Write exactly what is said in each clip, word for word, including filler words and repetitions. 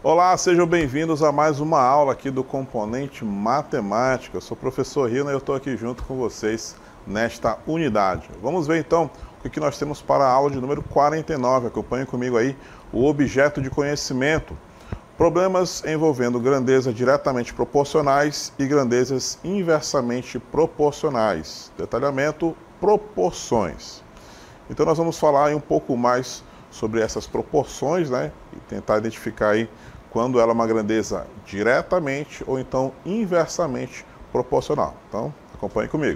Olá, sejam bem-vindos a mais uma aula aqui do Componente Matemática. Eu sou o professor Rina e eu estou aqui junto com vocês nesta unidade. Vamos ver então o que nós temos para a aula de número quarenta e nove. Acompanhe comigo aí o objeto de conhecimento. Problemas envolvendo grandeza diretamente proporcionais e grandezas inversamente proporcionais. Detalhamento, proporções. Então nós vamos falar aí um pouco mais sobre essas proporções, né? E tentar identificar aí quando ela é uma grandeza diretamente ou então inversamente proporcional. Então, acompanhe comigo.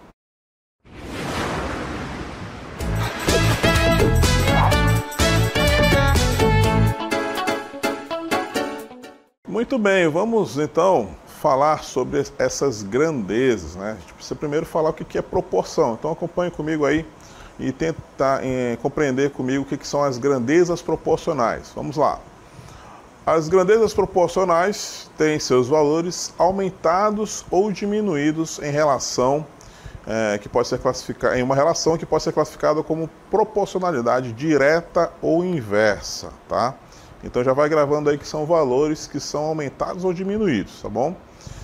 Muito bem, vamos então falar sobre essas grandezas, né? A gente precisa primeiro falar o que é proporção. Então, acompanhe comigo aí e tentar eh, compreender comigo o que, que são as grandezas proporcionais. Vamos lá. As grandezas proporcionais têm seus valores aumentados ou diminuídos em relação eh, que pode ser classificada em uma relação que pode ser classificada como proporcionalidade direta ou inversa, tá? Então já vai gravando aí que são valores que são aumentados ou diminuídos, tá bom?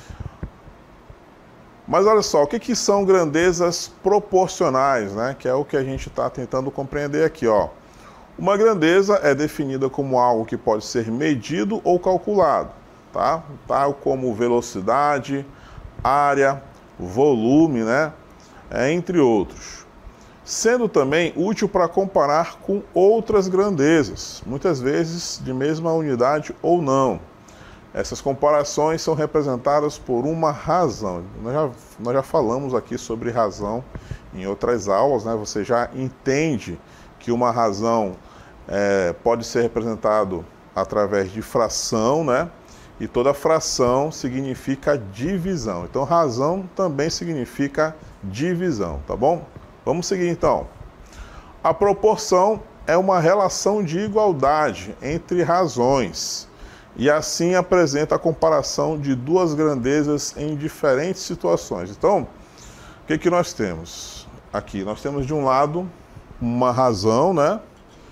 Mas olha só, o que, que são grandezas proporcionais, né? Que é o que a gente está tentando compreender aqui, ó. Uma grandeza é definida como algo que pode ser medido ou calculado, tá? Tal como velocidade, área, volume, né? É, entre outros. Sendo também útil para comparar com outras grandezas, muitas vezes de mesma unidade ou não. Essas comparações são representadas por uma razão. Nós já, nós já falamos aqui sobre razão em outras aulas, né? Você já entende que uma razão é, pode ser representado através de fração, né? E toda fração significa divisão. Então, razão também significa divisão, tá bom? Vamos seguir então. A proporção é uma relação de igualdade entre razões. E assim apresenta a comparação de duas grandezas em diferentes situações. Então, o que, que nós temos aqui? Nós temos de um lado uma razão, né?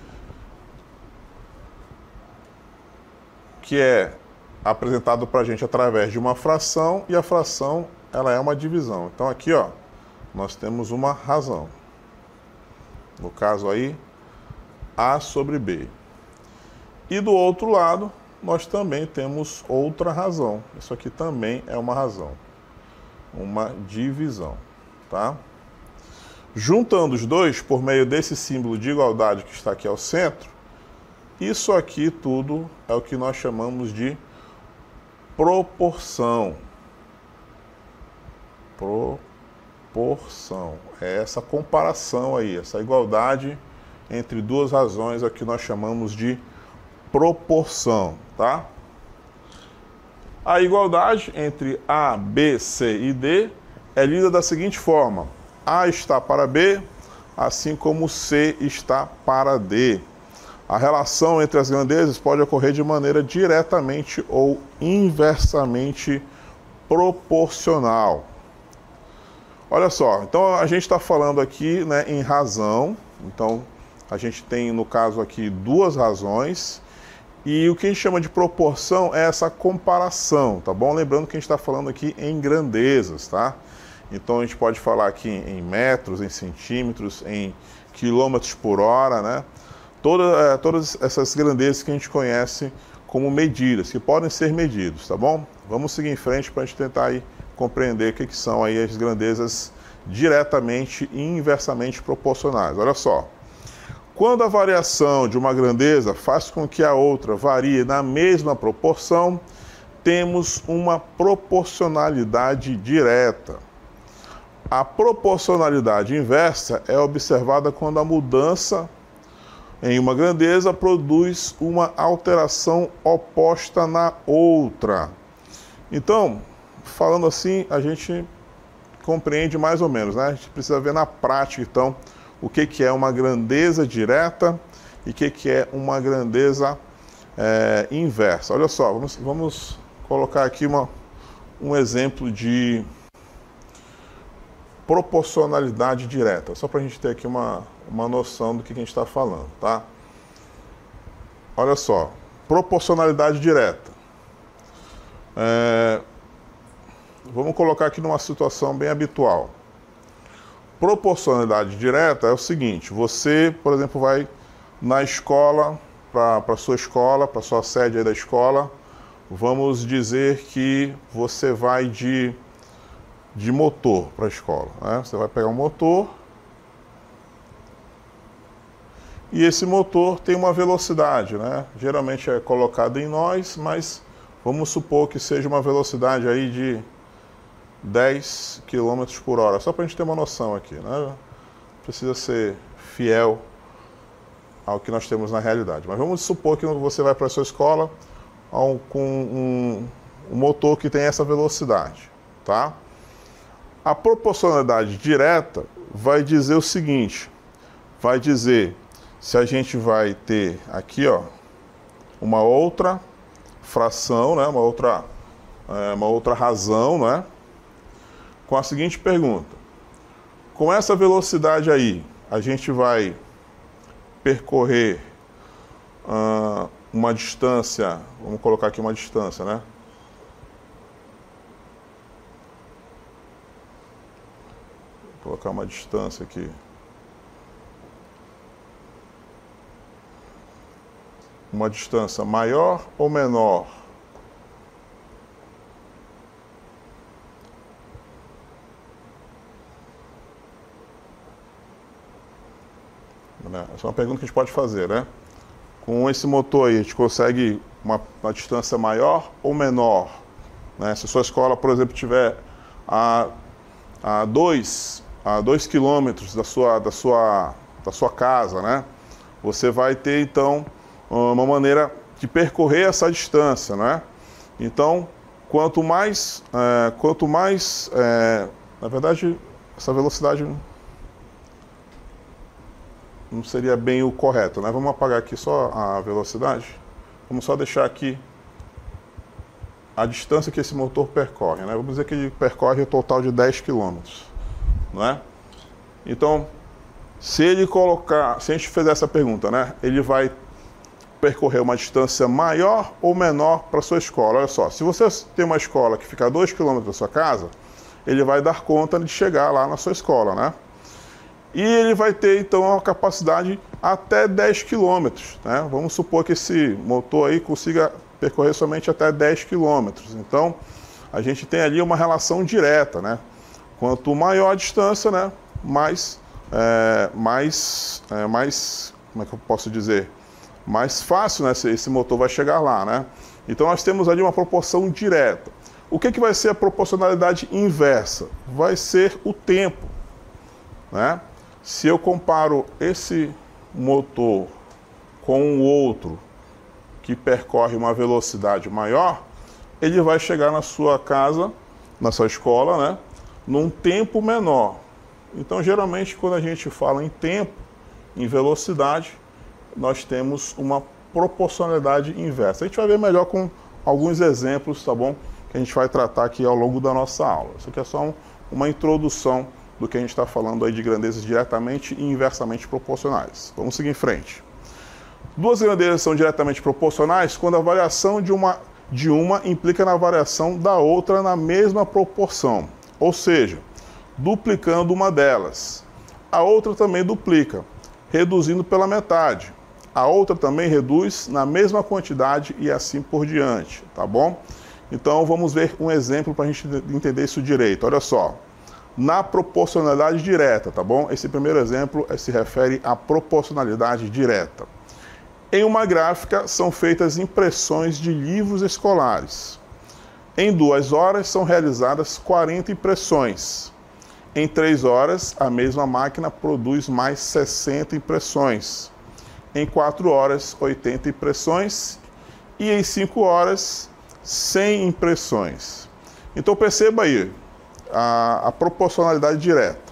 Que é apresentado para a gente através de uma fração, e a fração ela é uma divisão. Então aqui, ó, nós temos uma razão. No caso aí, A sobre B. E do outro lado, nós também temos outra razão. Isso aqui também é uma razão. Uma divisão, tá? Juntando os dois, por meio desse símbolo de igualdade que está aqui ao centro, isso aqui tudo é o que nós chamamos de proporção. Proporção. É essa comparação aí, essa igualdade entre duas razões é o que nós chamamos de proporção, tá? A igualdade entre A, B, C e D é lida da seguinte forma: A está para B, assim como C está para D. A relação entre as grandezas pode ocorrer de maneira diretamente ou inversamente proporcional. Olha só, então a gente está falando aqui, né, em razão. Então a gente tem no caso aqui duas razões. E o que a gente chama de proporção é essa comparação, tá bom? Lembrando que a gente está falando aqui em grandezas, tá? Então a gente pode falar aqui em metros, em centímetros, em quilômetros por hora, né? Toda, é, todas essas grandezas que a gente conhece como medidas, que podem ser medidos, tá bom? Vamos seguir em frente para a gente tentar aí compreender o que, que são aí as grandezas diretamente e inversamente proporcionais. Olha só. Quando a variação de uma grandeza faz com que a outra varie na mesma proporção, temos uma proporcionalidade direta. A proporcionalidade inversa é observada quando a mudança em uma grandeza produz uma alteração oposta na outra. Então, falando assim, a gente compreende mais ou menos, né? A gente precisa ver na prática, então, o que, que é uma grandeza direta e o que, que é uma grandeza é, inversa. Olha só, vamos, vamos colocar aqui uma, um exemplo de proporcionalidade direta, só para a gente ter aqui uma, uma noção do que, que a gente está falando, tá? Olha só, proporcionalidade direta. É, vamos colocar aqui numa situação bem habitual. Proporcionalidade direta é o seguinte: você, por exemplo, vai na escola, para a sua escola, para a sua sede aí da escola, vamos dizer que você vai de, de motor para a escola, né? Você vai pegar um motor e esse motor tem uma velocidade, né? Geralmente é colocado em nós, mas vamos supor que seja uma velocidade aí de dez quilômetros por hora, só para a gente ter uma noção aqui, né? Precisa ser fiel ao que nós temos na realidade. Mas vamos supor que você vai para a sua escola com um, um motor que tem essa velocidade, tá? A proporcionalidade direta vai dizer o seguinte, vai dizer se a gente vai ter aqui, ó, uma outra fração, né? Uma outra, é, uma outra razão, né? Com a seguinte pergunta: com essa velocidade aí, a gente vai percorrer uh, uma distância, vamos colocar aqui uma distância, né? Vou colocar uma distância aqui. Uma distância maior ou menor? Essa é uma pergunta que a gente pode fazer, né? Com esse motor aí, a gente consegue uma, uma distância maior ou menor? Né? Se a sua escola, por exemplo, tiver a, a, dois, a dois quilômetros da sua, da, sua, da sua casa, né? Você vai ter, então, uma maneira de percorrer essa distância, né? Então, quanto mais, é, quanto mais, é, na verdade, essa velocidade não seria bem o correto, né? Vamos apagar aqui só a velocidade. Vamos só deixar aqui a distância que esse motor percorre, né? Vamos dizer que ele percorre um total de dez quilômetros, não é? Então, se ele colocar, se a gente fizer essa pergunta, né? Ele vai percorrer uma distância maior ou menor para a sua escola. Olha só, se você tem uma escola que fica a dois quilômetros da sua casa, ele vai dar conta de chegar lá na sua escola, né? E ele vai ter, então, uma capacidade até dez quilômetros, né? Vamos supor que esse motor aí consiga percorrer somente até dez quilômetros. Então, a gente tem ali uma relação direta, né? Quanto maior a distância, né? Mais, é, mais, é, mais, como é que eu posso dizer? Mais fácil, né? Esse, esse motor vai chegar lá, né? Então, nós temos ali uma proporção direta. O que, que vai ser a proporcionalidade inversa? Vai ser o tempo, né? Se eu comparo esse motor com o outro que percorre uma velocidade maior, ele vai chegar na sua casa, na sua escola, né, num tempo menor. Então, geralmente, quando a gente fala em tempo, em velocidade, nós temos uma proporcionalidade inversa. A gente vai ver melhor com alguns exemplos, tá bom? Que a gente vai tratar aqui ao longo da nossa aula. Isso aqui é só um, uma introdução do que a gente está falando aí de grandezas diretamente e inversamente proporcionais. Vamos seguir em frente. Duas grandezas são diretamente proporcionais quando a variação de uma, de uma implica na variação da outra na mesma proporção, ou seja, duplicando uma delas. A outra também duplica, reduzindo pela metade. A outra também reduz na mesma quantidade e assim por diante, tá bom? Então vamos ver um exemplo para a gente entender isso direito. Olha só. Na proporcionalidade direta, tá bom? Esse primeiro exemplo se refere à proporcionalidade direta. Em uma gráfica são feitas impressões de livros escolares. Em duas horas são realizadas quarenta impressões. Em três horas, a mesma máquina produz mais sessenta impressões. Em quatro horas, oitenta impressões. E em cinco horas, cem impressões. Então perceba aí. A, a proporcionalidade direta.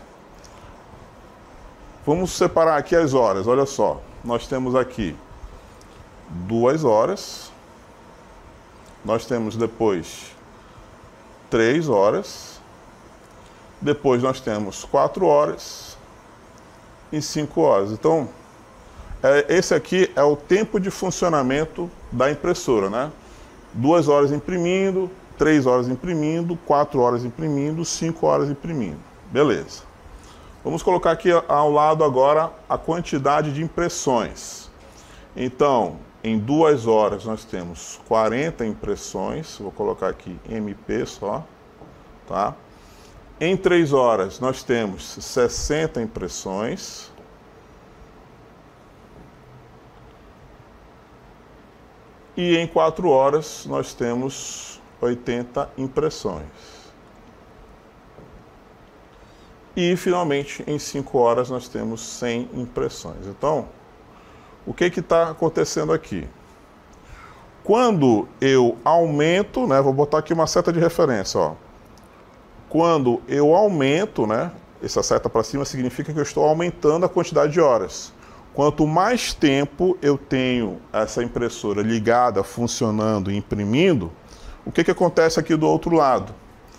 Vamos separar aqui as horas, olha só. Nós temos aqui duas horas, nós temos depois três horas, depois nós temos quatro horas e cinco horas. Então, é, esse aqui é o tempo de funcionamento da impressora, né? Duas horas imprimindo, três horas imprimindo, quatro horas imprimindo, cinco horas imprimindo. Beleza. Vamos colocar aqui ao lado agora a quantidade de impressões. Então, em duas horas nós temos quarenta impressões, vou colocar aqui M P só, tá? Em três horas nós temos sessenta impressões. E em quatro horas nós temos oitenta impressões. E finalmente em cinco horas nós temos cem impressões. Então, o que que está acontecendo aqui? Quando eu aumento, né, vou botar aqui uma seta de referência, ó. Quando eu aumento, né, essa seta para cima significa que eu estou aumentando a quantidade de horas. Quanto mais tempo eu tenho essa impressora ligada, funcionando e imprimindo, o que que acontece aqui do outro lado?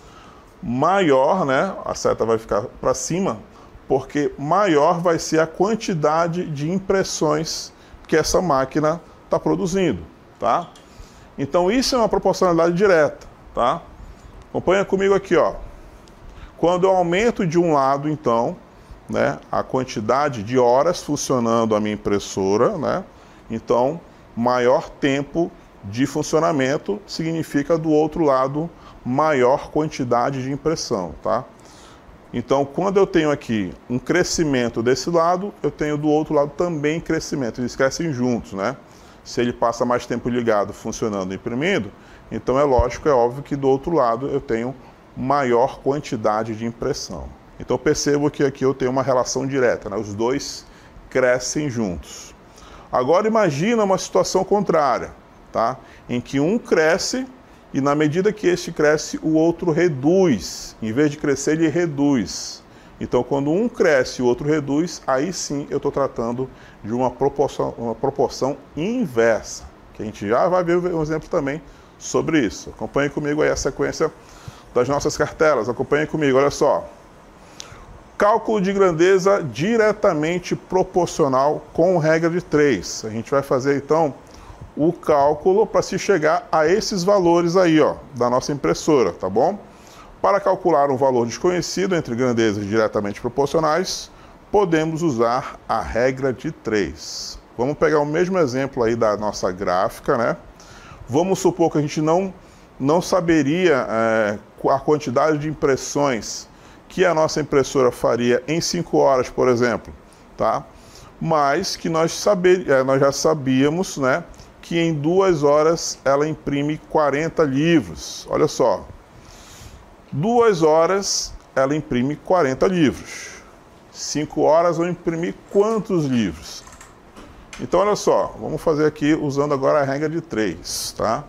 Maior, né, a seta vai ficar para cima, porque maior vai ser a quantidade de impressões que essa máquina está produzindo, tá? Então isso é uma proporcionalidade direta, tá? Acompanha comigo aqui, ó. Quando eu aumento de um lado, então, né, a quantidade de horas funcionando a minha impressora, né, então maior tempo de funcionamento significa do outro lado maior quantidade de impressão, tá? Então quando eu tenho aqui um crescimento desse lado, eu tenho do outro lado também crescimento, eles crescem juntos, né? Se ele passa mais tempo ligado, funcionando e imprimindo, então é lógico, é óbvio que do outro lado eu tenho maior quantidade de impressão. Então percebo que aqui eu tenho uma relação direta, né? Os dois crescem juntos. Agora imagina uma situação contrária, tá? Em que um cresce e na medida que este cresce, o outro reduz. Em vez de crescer, ele reduz. Então quando um cresce e o outro reduz, aí sim eu estou tratando de uma proporção, uma proporção inversa, que a gente já vai ver um exemplo também sobre isso. Acompanhe comigo aí a sequência das nossas cartelas, acompanhe comigo, olha só. Cálculo de grandeza diretamente proporcional com regra de três. A gente vai fazer então o cálculo para se chegar a esses valores aí, ó, da nossa impressora, tá bom? Para calcular um valor desconhecido entre grandezas diretamente proporcionais, podemos usar a regra de três. Vamos pegar o mesmo exemplo aí da nossa gráfica, né? Vamos supor que a gente não, não saberia é, a quantidade de impressões que a nossa impressora faria em cinco horas, por exemplo, tá? Mas que nós, saber, nós já sabíamos, né, que em duas horas ela imprime quarenta livros. Olha só, duas horas ela imprime quarenta livros. Cinco horas vão imprimir quantos livros? Então, olha só, vamos fazer aqui usando agora a regra de três, tá?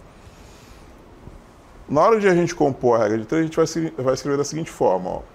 Na hora de a gente compor a regra de três, a gente vai, vai escrever da seguinte forma, ó.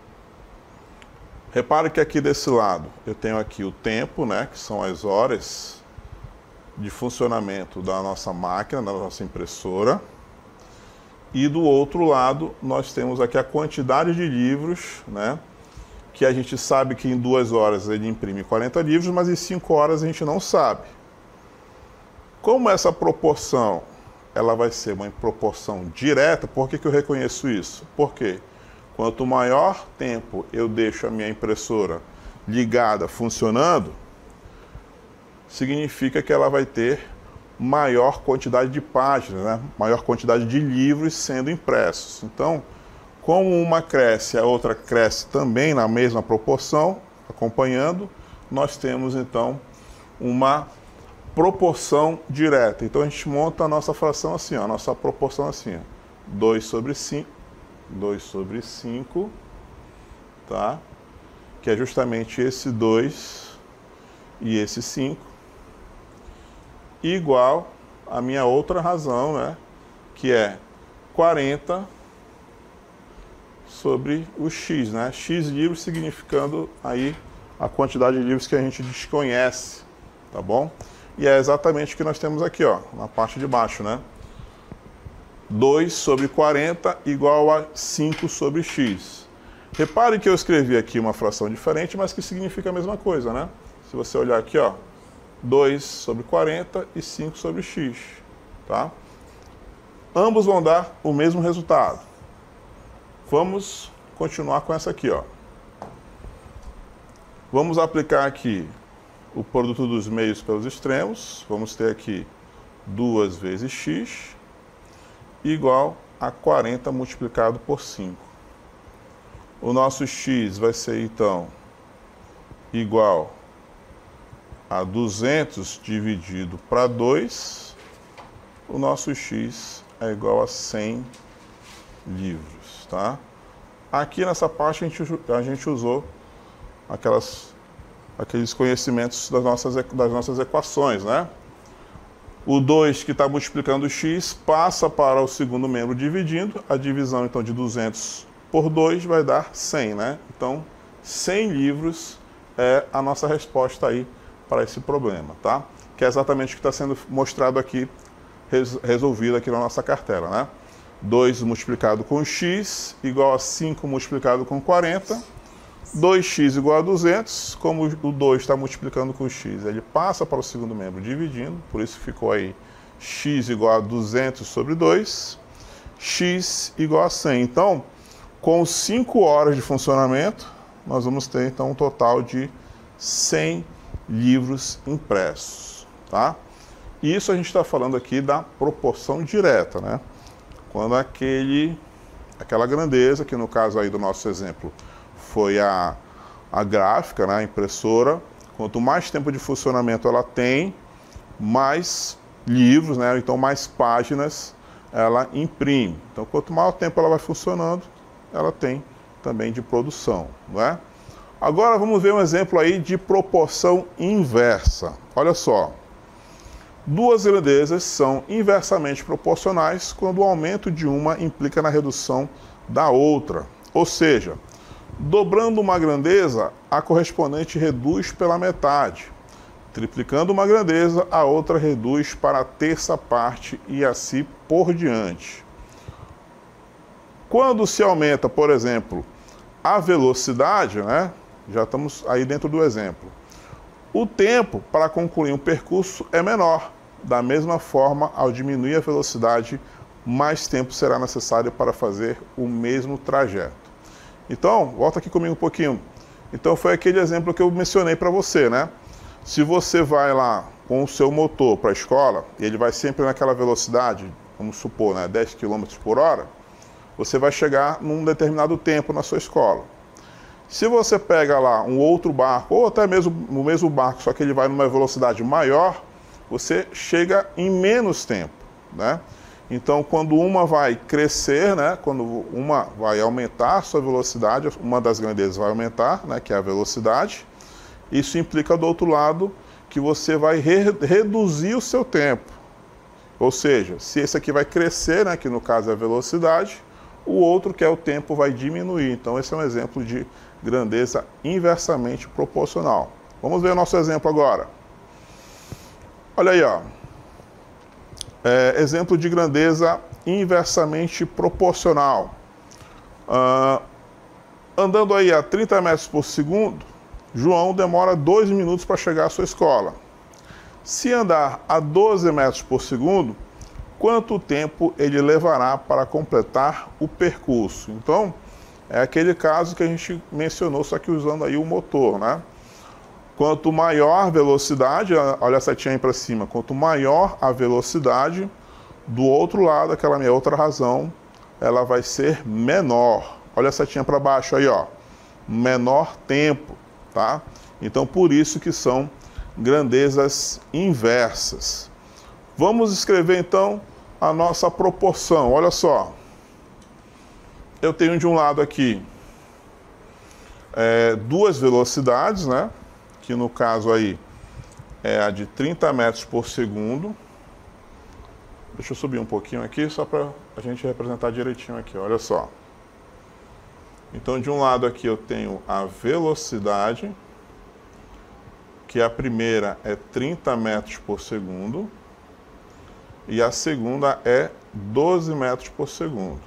Repare que aqui desse lado eu tenho aqui o tempo, né, que são as horas de funcionamento da nossa máquina, da nossa impressora. E do outro lado nós temos aqui a quantidade de livros, né, que a gente sabe que em duas horas ele imprime quarenta livros, mas em cinco horas a gente não sabe. Como essa proporção ela vai ser uma proporção direta, por que que eu reconheço isso? Por quê? Quanto maior tempo eu deixo a minha impressora ligada, funcionando, significa que ela vai ter maior quantidade de páginas, né? Maior quantidade de livros sendo impressos. Então, como uma cresce, a outra cresce também na mesma proporção, acompanhando, nós temos então uma proporção direta. Então a gente monta a nossa fração assim, ó, a nossa proporção assim, ó, dois sobre cinco, dois sobre cinco, tá? Que é justamente esse dois e esse cinco, igual a minha outra razão, né? Que é quarenta sobre o x, né? X livros significando aí a quantidade de livros que a gente desconhece, tá bom? E é exatamente o que nós temos aqui, ó, na parte de baixo, né? dois sobre quarenta igual a cinco sobre x. Repare que eu escrevi aqui uma fração diferente, mas que significa a mesma coisa, né? Se você olhar aqui, ó, dois sobre quarenta e cinco sobre x, tá? Ambos vão dar o mesmo resultado. Vamos continuar com essa aqui, ó. Vamos aplicar aqui o produto dos meios pelos extremos. Vamos ter aqui duas vezes x igual a quarenta multiplicado por cinco. O nosso x vai ser, então, igual a duzentos dividido para dois. O nosso x é igual a cem livros, tá? Aqui nessa parte a gente, a gente usou aquelas, aqueles conhecimentos das nossas, das nossas equações, né? O dois que está multiplicando o x passa para o segundo membro dividindo. A divisão, então, de duzentos por dois vai dar cem, né? Então, cem livros é a nossa resposta aí para esse problema, tá? Que é exatamente o que está sendo mostrado aqui, res, resolvido aqui na nossa cartela, né? dois multiplicado com x igual a cinco multiplicado com quarenta. dois x igual a duzentos, como o dois está multiplicando com x, ele passa para o segundo membro dividindo, por isso ficou aí x igual a duzentos sobre dois, x igual a cem. Então, com cinco horas de funcionamento, nós vamos ter então um total de cem livros impressos, tá? E isso a gente está falando aqui da proporção direta, né? Quando aquele, aquela grandeza, que no caso aí do nosso exemplo foi a, a gráfica, né, a impressora, quanto mais tempo de funcionamento ela tem, mais livros, né, então mais páginas ela imprime. Então, quanto maior tempo ela vai funcionando, ela tem também de produção, não é? Agora vamos ver um exemplo aí de proporção inversa. Olha só. Duas grandezas são inversamente proporcionais quando o aumento de uma implica na redução da outra. Ou seja, dobrando uma grandeza, a correspondente reduz pela metade. Triplicando uma grandeza, a outra reduz para a terça parte e assim por diante. Quando se aumenta, por exemplo, a velocidade, né? Já estamos aí dentro do exemplo. O tempo para concluir um percurso é menor. Da mesma forma, ao diminuir a velocidade, mais tempo será necessário para fazer o mesmo trajeto. Então, volta aqui comigo um pouquinho. Então, foi aquele exemplo que eu mencionei para você, né? Se você vai lá com o seu motor para a escola, e ele vai sempre naquela velocidade, vamos supor, né, dez quilômetros por hora, você vai chegar num determinado tempo na sua escola. Se você pega lá um outro barco, ou até mesmo o mesmo barco, só que ele vai numa velocidade maior, você chega em menos tempo, né? Então, quando uma vai crescer, né, quando uma vai aumentar a sua velocidade, uma das grandezas vai aumentar, né, que é a velocidade, isso implica do outro lado que você vai re reduzir o seu tempo. Ou seja, se esse aqui vai crescer, né, que no caso é a velocidade, o outro, que é o tempo, vai diminuir. Então, esse é um exemplo de grandeza inversamente proporcional. Vamos ver o nosso exemplo agora. Olha aí, ó. É, exemplo de grandeza inversamente proporcional. Uh, andando aí a trinta metros por segundo, João demora dois minutos para chegar à sua escola. Se andar a doze metros por segundo, quanto tempo ele levará para completar o percurso? Então, é aquele caso que a gente mencionou, só que usando aí o motor, né? Quanto maior a velocidade, olha a setinha aí para cima, quanto maior a velocidade, do outro lado, aquela minha outra razão, ela vai ser menor. Olha a setinha para baixo aí, ó. Menor tempo, tá? Então, por isso que são grandezas inversas. Vamos escrever, então, a nossa proporção. Olha só. Eu tenho de um lado aqui é, duas velocidades, né? Que no caso aí é a de trinta metros por segundo. Deixa eu subir um pouquinho aqui, só para a gente representar direitinho aqui, olha só. Então, de um lado aqui eu tenho a velocidade, que a primeira é trinta metros por segundo, e a segunda é doze metros por segundo.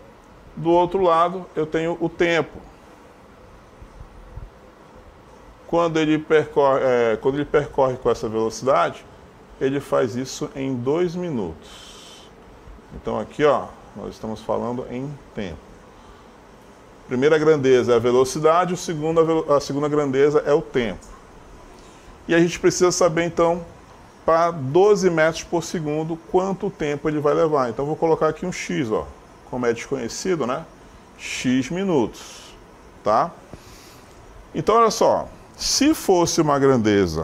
Do outro lado, eu tenho o tempo. quando ele percorre, é, quando ele percorre com essa velocidade, ele faz isso em dois minutos. Então aqui, ó, nós estamos falando em tempo. Primeira grandeza é a velocidade, o segundo, a segunda grandeza é o tempo. E a gente precisa saber, então, para doze metros por segundo, quanto tempo ele vai levar. Então, vou colocar aqui um X, ó, como é desconhecido, né? X minutos, tá? Então, olha só, se fosse uma grandeza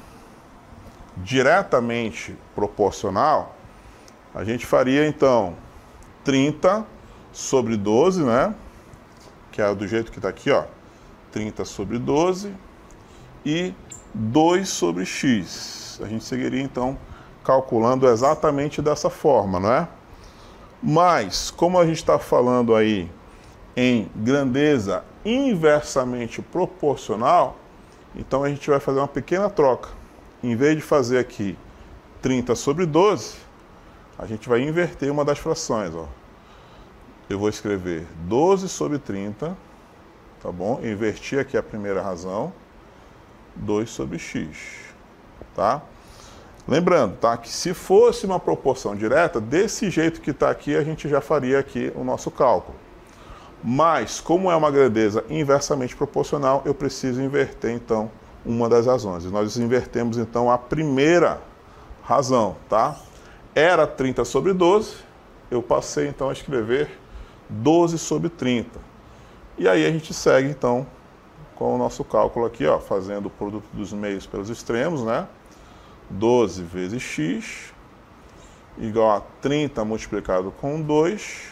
diretamente proporcional, a gente faria, então, trinta sobre doze, né? Que é do jeito que está aqui, ó, trinta sobre doze e dois sobre x. A gente seguiria, então, calculando exatamente dessa forma, não é? Mas, como a gente está falando aí em grandeza inversamente proporcional, então a gente vai fazer uma pequena troca. Em vez de fazer aqui trinta sobre doze, a gente vai inverter uma das frações, ó. Eu vou escrever doze sobre trinta, tá bom? Inverti aqui a primeira razão, dois sobre x, tá? Lembrando, tá, que se fosse uma proporção direta, desse jeito que está aqui, a gente já faria aqui o nosso cálculo. Mas, como é uma grandeza inversamente proporcional, eu preciso inverter, então, uma das razões. E nós invertemos, então, a primeira razão, tá? Era trinta sobre doze, eu passei, então, a escrever doze sobre trinta. E aí a gente segue, então, com o nosso cálculo aqui, ó, fazendo o produto dos meios pelos extremos, né? doze vezes x, igual a trinta multiplicado com dois.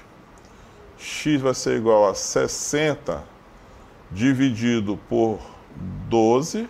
X vai ser igual a sessenta dividido por doze.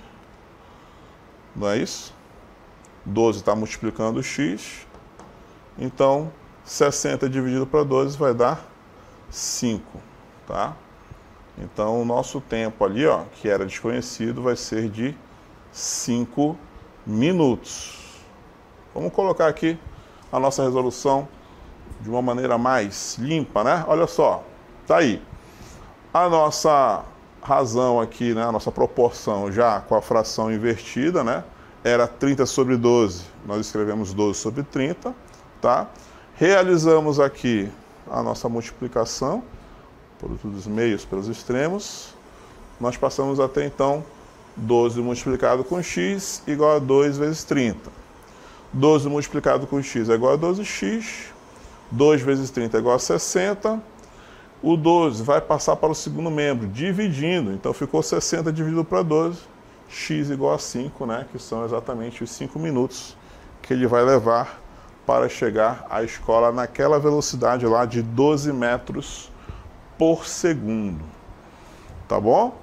Não é isso? doze está multiplicando o x. Então, sessenta dividido para doze vai dar cinco, tá? Então, o nosso tempo ali, ó, que era desconhecido, vai ser de cinco minutos. Vamos colocar aqui a nossa resolução de uma maneira mais limpa, né? Olha só, tá aí. A nossa razão aqui, né, a nossa proporção já com a fração invertida, né? Era trinta sobre doze, nós escrevemos doze sobre trinta, tá? Realizamos aqui a nossa multiplicação, produto dos meios pelos extremos, nós passamos até então doze multiplicado com x igual a dois vezes trinta. doze multiplicado com x é igual a doze x, dois vezes trinta é igual a sessenta, o doze vai passar para o segundo membro, dividindo, então ficou sessenta dividido para doze, x igual a cinco, né, que são exatamente os cinco minutos que ele vai levar para chegar à escola naquela velocidade lá de doze metros por segundo. Tá bom?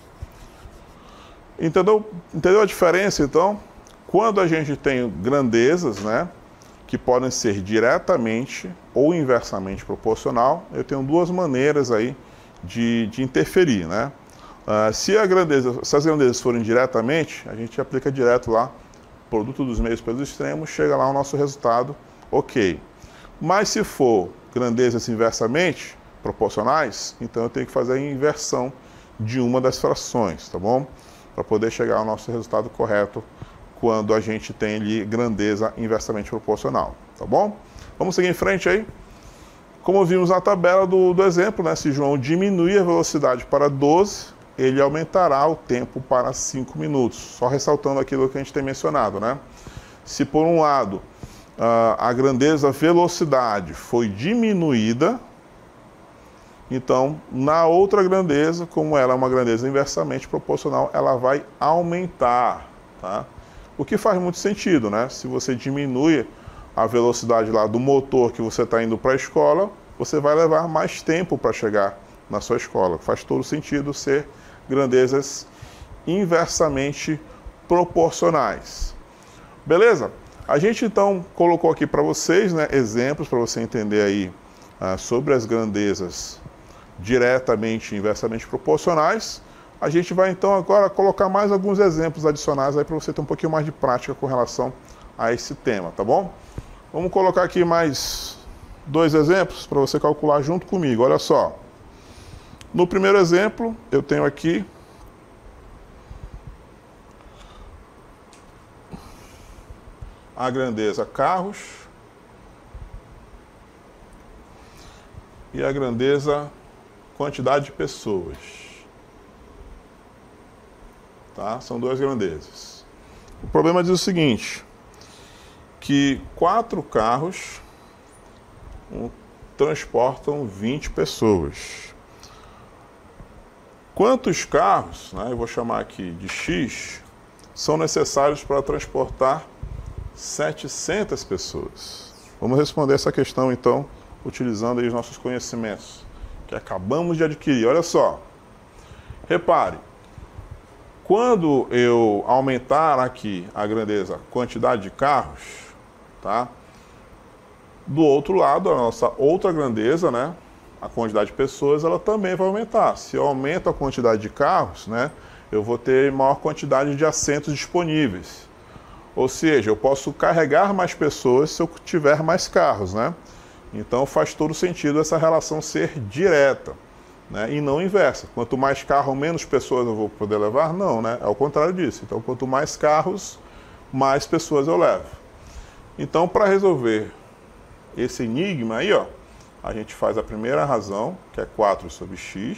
Entendeu? Entendeu a diferença, então? Quando a gente tem grandezas, né, que podem ser diretamente ou inversamente proporcional, eu tenho duas maneiras aí de, de interferir, né? Uh, se, a grandeza, se as grandezas forem diretamente, a gente aplica direto lá, produto dos meios pelos extremos, chega lá o nosso resultado, ok. Mas se for grandezas inversamente proporcionais, então eu tenho que fazer a inversão de uma das frações, tá bom? Para poder chegar ao nosso resultado correto quando a gente tem ali grandeza inversamente proporcional, tá bom? Vamos seguir em frente aí. Como vimos na tabela do, do exemplo, né, se João diminuir a velocidade para doze, ele aumentará o tempo para cinco minutos. Só ressaltando aquilo que a gente tem mencionado, né? Se por um lado a grandeza velocidade foi diminuída, então na outra grandeza, como ela é uma grandeza inversamente proporcional, ela vai aumentar, tá? O que faz muito sentido, né? Se você diminui a velocidade lá do motor que você está indo para a escola, você vai levar mais tempo para chegar na sua escola. Faz todo sentido ser grandezas inversamente proporcionais. Beleza? A gente então colocou aqui para vocês, né, exemplos para você entender aí ah, sobre as grandezas diretamente e inversamente proporcionais. A gente vai então agora colocar mais alguns exemplos adicionais aí para você ter um pouquinho mais de prática com relação a esse tema, tá bom? Vamos colocar aqui mais dois exemplos para você calcular junto comigo. Olha só. No primeiro exemplo, eu tenho aqui a grandeza carros e a grandeza quantidade de pessoas. Tá? São duas grandezas. O problema diz o seguinte, que quatro carros um, transportam vinte pessoas. Quantos carros, né, eu vou chamar aqui de X, são necessários para transportar setecentas pessoas? Vamos responder essa questão, então, utilizando aí os nossos conhecimentos que acabamos de adquirir. Olha só, repare, quando eu aumentar aqui a grandeza, quantidade de carros, tá? Do outro lado, a nossa outra grandeza, né? A quantidade de pessoas, ela também vai aumentar. Se eu aumento a quantidade de carros, né? Eu vou ter maior quantidade de assentos disponíveis. Ou seja, eu posso carregar mais pessoas se eu tiver mais carros, né? Então faz todo sentido essa relação ser direta, né? E não inversa. Quanto mais carro, menos pessoas eu vou poder levar? Não, né? É o contrário disso. Então, quanto mais carros, mais pessoas eu levo. Então, para resolver esse enigma aí, ó, a gente faz a primeira razão, que é quatro sobre x,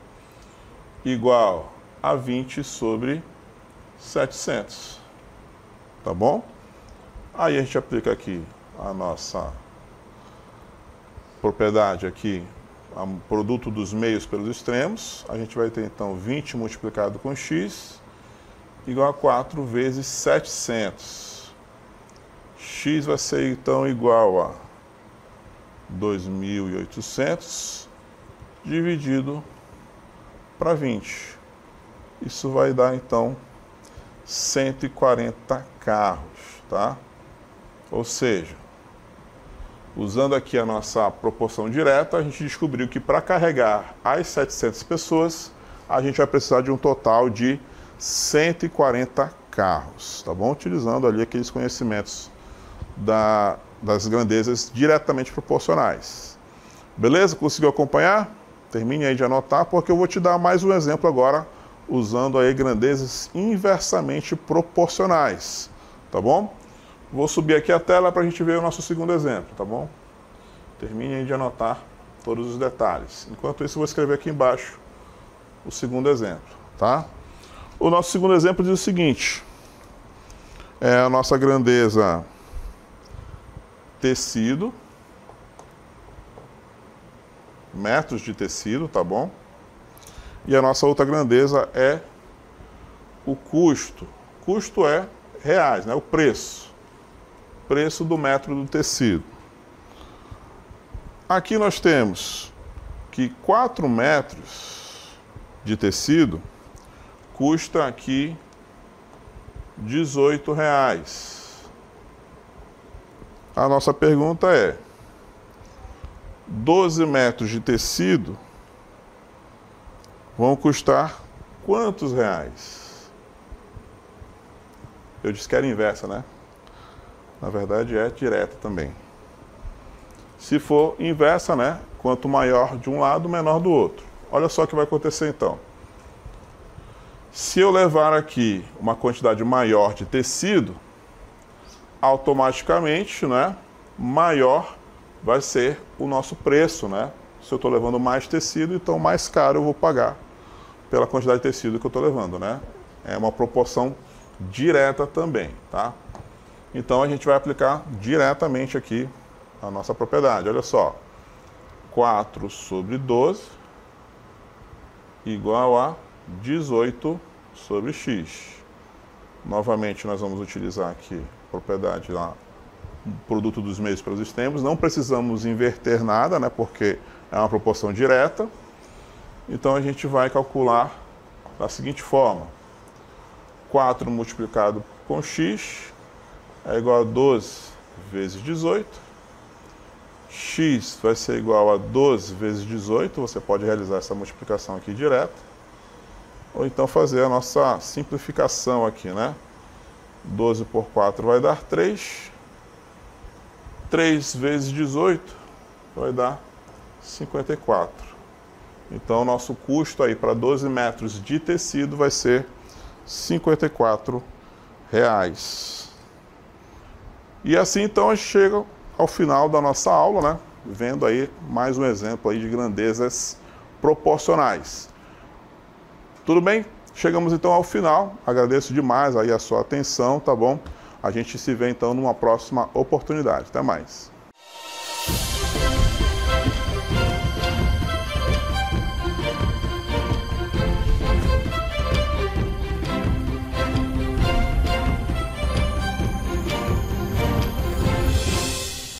igual a vinte sobre setecentos. Tá bom? Aí a gente aplica aqui a nossa propriedade aqui, o produto dos meios pelos extremos. A gente vai ter então vinte multiplicado com x igual a quatro vezes setecentos. X vai ser então igual a dois mil e oitocentos dividido para vinte. Isso vai dar então cento e quarenta carros, tá? Ou seja, usando aqui a nossa proporção direta, a gente descobriu que para carregar as setecentas pessoas, a gente vai precisar de um total de cento e quarenta carros, tá bom? Utilizando ali aqueles conhecimentos da, das grandezas diretamente proporcionais. Beleza? Conseguiu acompanhar? Termine aí de anotar, porque eu vou te dar mais um exemplo agora, usando aí grandezas inversamente proporcionais, tá bom? Vou subir aqui a tela para a gente ver o nosso segundo exemplo, tá bom? Termine aí de anotar todos os detalhes. Enquanto isso, eu vou escrever aqui embaixo o segundo exemplo, tá? O nosso segundo exemplo diz o seguinte, é a nossa grandeza tecido, metros de tecido, tá bom? E a nossa outra grandeza é o custo. Custo é reais, né? O preço. Preço do metro do tecido. Aqui nós temos que quatro metros de tecido custa aqui dezoito reais. A nossa pergunta é, doze metros de tecido vão custar quantos reais? Eu disse que era inversa, né? Na verdade é direta também. Se for inversa, né? Quanto maior de um lado, menor do outro. Olha só o que vai acontecer então. Se eu levar aqui uma quantidade maior de tecido, automaticamente, né? Maior vai ser o nosso preço, né? Se eu estou levando mais tecido, então mais caro eu vou pagar pela quantidade de tecido que eu estou levando, né? É uma proporção direta também, tá? Então a gente vai aplicar diretamente aqui a nossa propriedade. Olha só, quatro sobre doze igual a dezoito sobre x. Novamente nós vamos utilizar aqui a propriedade lá, produto dos meios pelos extremos. Não precisamos inverter nada, né? Porque é uma proporção direta. Então a gente vai calcular da seguinte forma. quatro multiplicado com x é igual a doze vezes dezoito. X vai ser igual a doze vezes dezoito. Você pode realizar essa multiplicação aqui direta. Ou então fazer a nossa simplificação aqui, né? doze por quatro vai dar três. três vezes dezoito vai dar cinquenta e quatro. Então, o nosso custo aí para doze metros de tecido vai ser cinquenta e quatro reais. E assim então a gente chega ao final da nossa aula, né? Vendo aí mais um exemplo aí de grandezas proporcionais. Tudo bem? Chegamos então ao final. Agradeço demais aí a sua atenção, tá bom? A gente se vê então numa próxima oportunidade. Até mais.